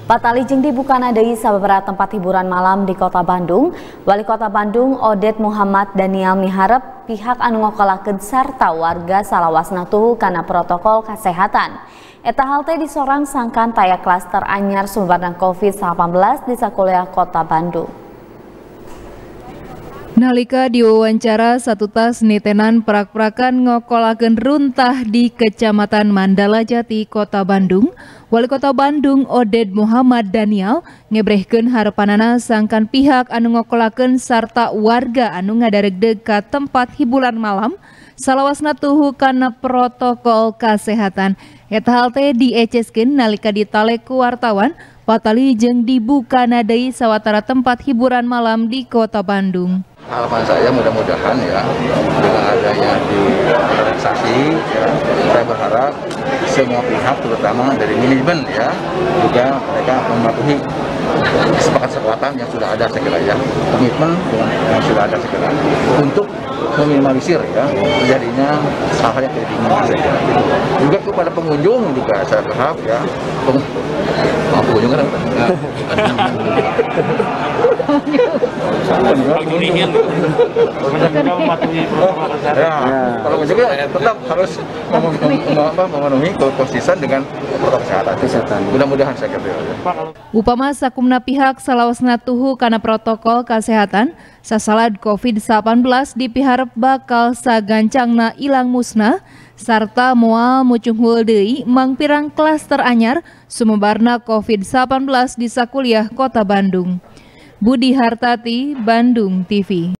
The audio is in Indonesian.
Patali jeung dibukana deui sababaraha tempat hiburan malam di Kota Bandung. Wali Kota Bandung Oded Muhammad Daniel miharep pihak anu ngokolakeun sarta warga salawasna tuhu kana protokol kesehatan. Eta hal teh disorang sangkan taya klaster anyar sumberna COVID-19 di sakuliah Kota Bandung. Nalika diwawancara satu tas nitenan perak-perakan ngokolakeun runtah di Kecamatan Mandala Jati, Kota Bandung, Wali Kota Bandung Oded Muhammad Daniel ngebrehkeun harepanana sangkan pihak anu ngokolakeun sarta warga anu ngadaregdeg ka tempat hiburan malam salawasna tuhu kana protokol kesehatan. Eta hal teh dieceskeun nalika ditalek ku wartawan patali jeung dibukana deui sawatara tempat hiburan malam di Kota Bandung. Harapan saya mudah-mudahan ya dengan adanya relaksasi ya, saya berharap semua pihak terutama dari manajemen ya juga mereka mematuhi kesepakatan yang sudah ada sekiranya, komitmen yang sudah ada sekiranya untuk meminimalisir ya terjadinya hal-hal yang tidak diinginkan. Juga kepada pengunjung juga saya berharap ya pengunjung kan kalau juga tetap harus memenuhi konsisten dengan protokol kesehatan. Mudah-mudahan saya kira. Upama sakumna pihak salawasna tuhu kana protokol kesehatan, sasalad COVID-19 dipiharep bakal sagancangna ilang musnah sarta moal mucunghul deui mangpirang klaster anyar sumebarna COVID-19 di sakuliah Kota Bandung. Budi Hartati, Bandung TV.